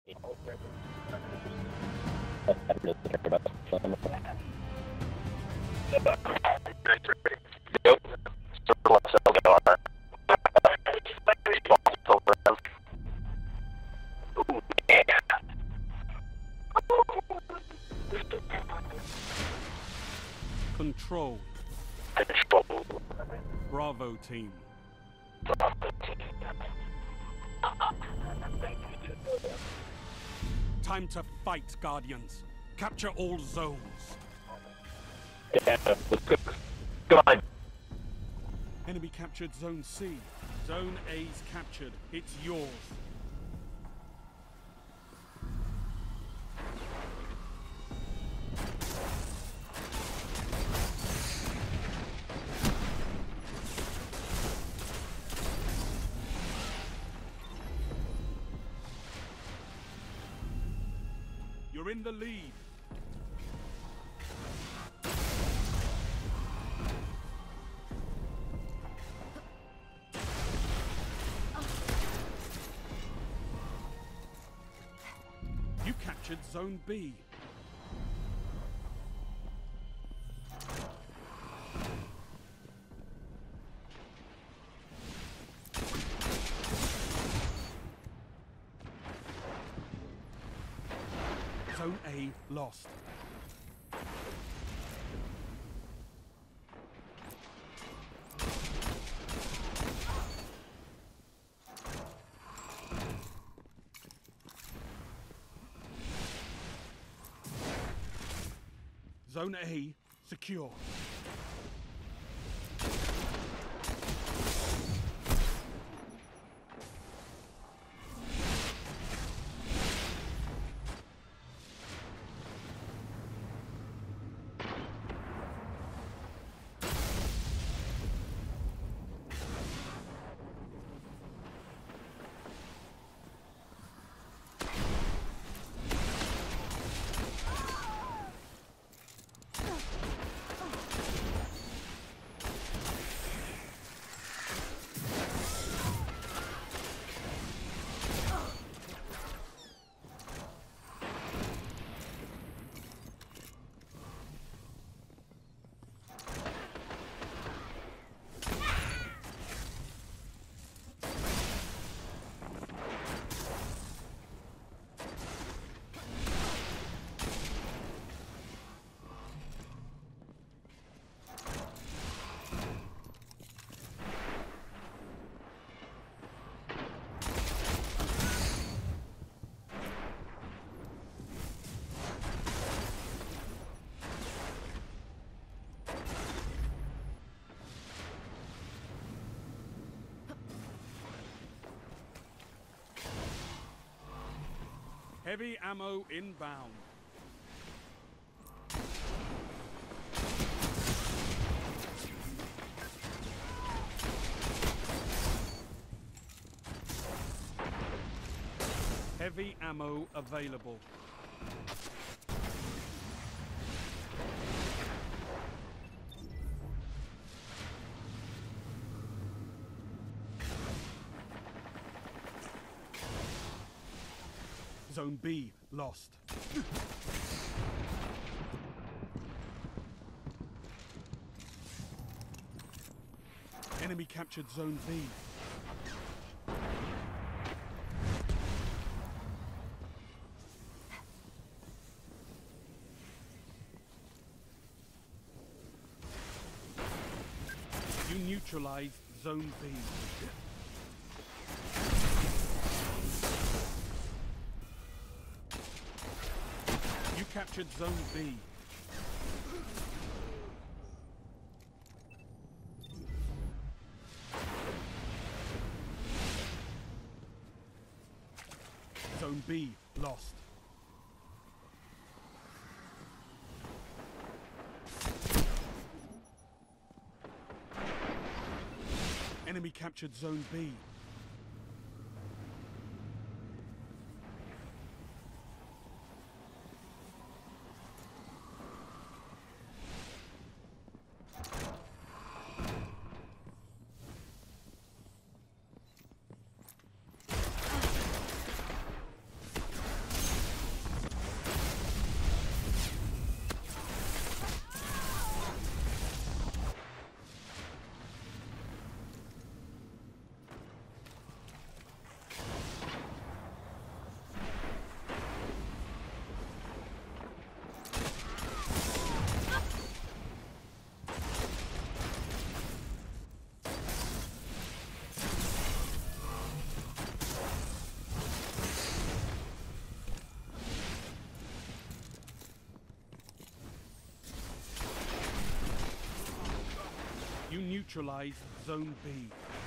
I don't really care about some. Yep. Circle myself are. Ooh, yeah. Control. Control. Bravo team. Time to fight, Guardians. Capture all zones. Yeah, let's go. Come on. Enemy captured Zone C. Zone A's captured. It's yours. You're in the lead. You captured Zone B. Zone A lost. Zone A secure. Heavy ammo inbound. Heavy ammo available. Zone B lost. Enemy captured Zone B. You neutralized Zone B. You captured Zone B. Zone B lost. Enemy captured Zone B. You neutralized Zone B.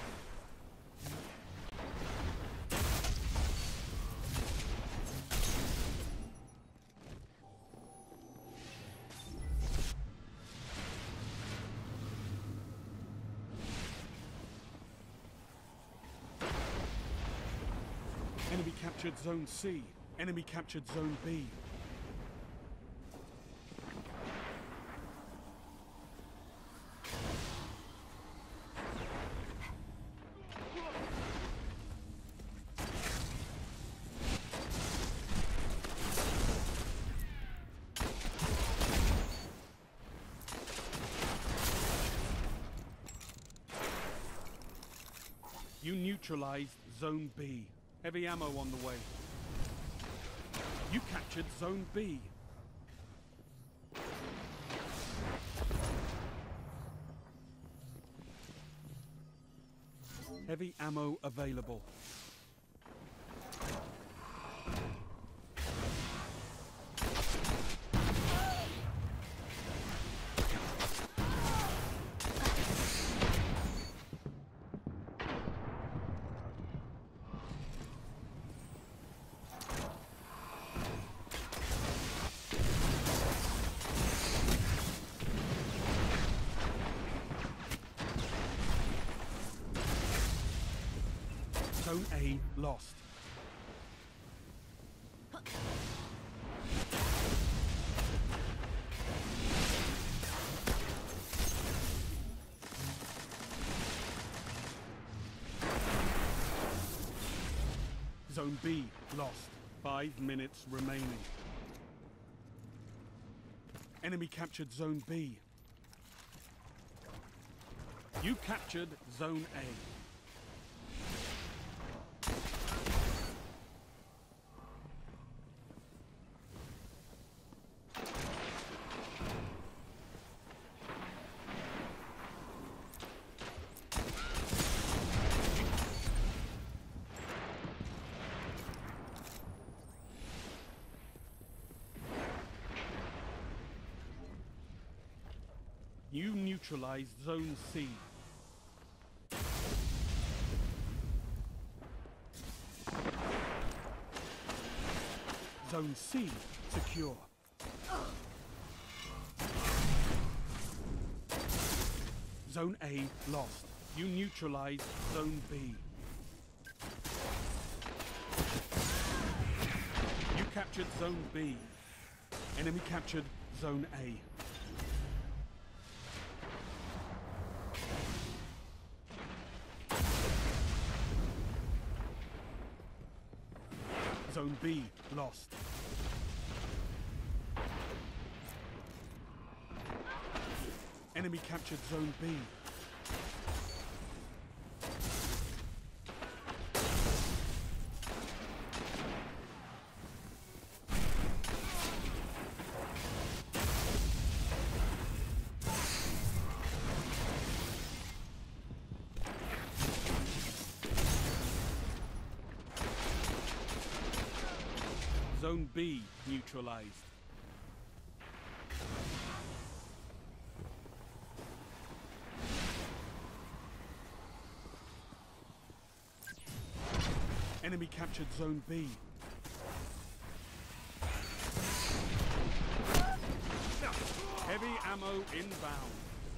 Enemy captured Zone C. Enemy captured Zone B. You neutralized Zone B. Heavy ammo on the way. You captured Zone B. Heavy ammo available. Zone A lost. Zone B lost. 5 minutes remaining. Enemy captured Zone B. You captured Zone A. You neutralized Zone C. Zone C secure. Zone A lost. You neutralized Zone B. You captured Zone B. Enemy captured Zone A. Zone B lost. Enemy captured Zone B. Zone B neutralized. Enemy captured Zone B. Heavy ammo inbound.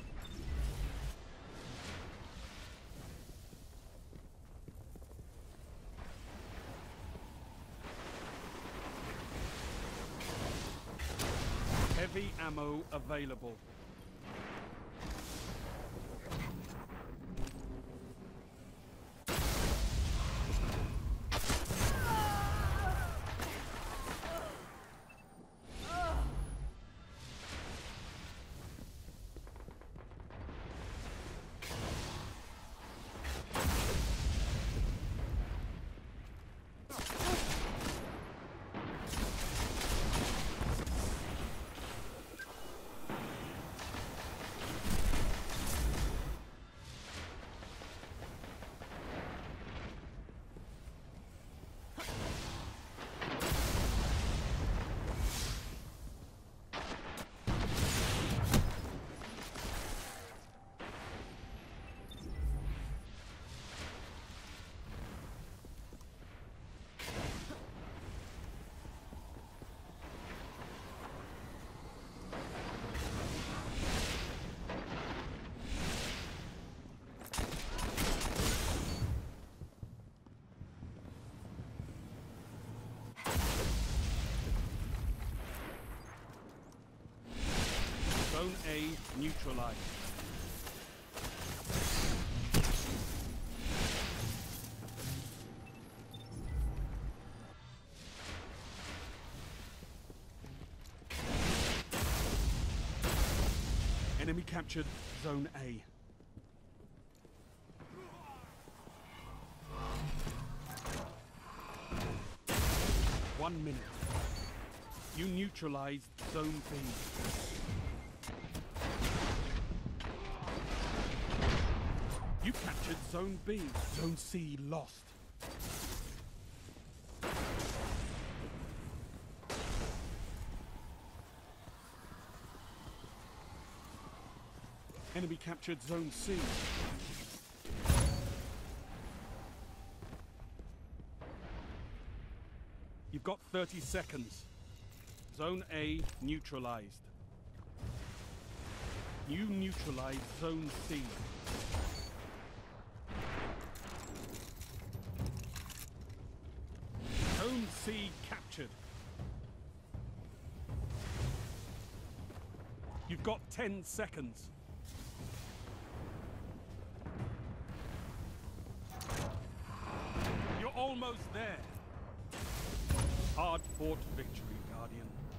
Heavy ammo available. Zone A neutralized. Enemy captured Zone A. One minute. You neutralized Zone B. You captured Zone B. Zone C lost. Enemy captured Zone C. You've got 30 seconds. Zone A neutralized. You neutralized Zone C. Zone C captured. You've got 10 seconds. You're almost there. Hard-fought victory, Guardian.